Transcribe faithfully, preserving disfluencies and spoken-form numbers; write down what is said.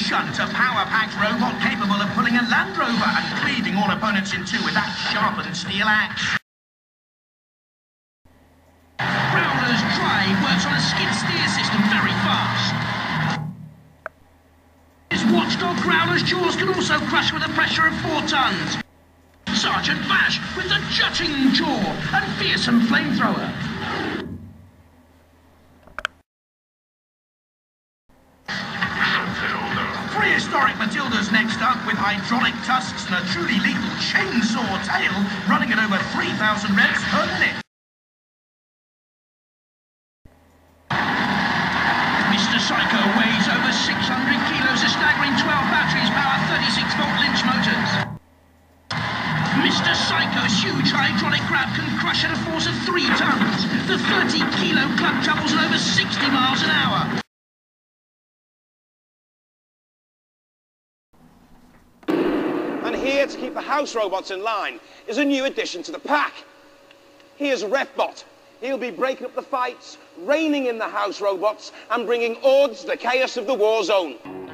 Shunt, a power-packed robot capable of pulling a Land Rover and cleaving all opponents in two with that sharpened steel axe. Growler's Drive works on a skid-steer system very fast. His watchdog Growler's jaws can also crush with a pressure of four tons. Sergeant Bash with the jutting jaw and fearsome flamethrower. Prehistoric Matilda's next up with hydraulic tusks and a truly lethal chainsaw tail running at over three thousand revs per minute. Mister Psycho weighs over six hundred kilos, a staggering twelve batteries power thirty-six volt Lynch motors. Mister Psycho's huge hydraulic grab can crush at a force of three tons. The thirty kilo club travels at over sixty miles an hour. And here to keep the house robots in line is a new addition to the pack. Here's Refbot. He'll be breaking up the fights, reining in the house robots, and bringing order to the chaos of the war zone.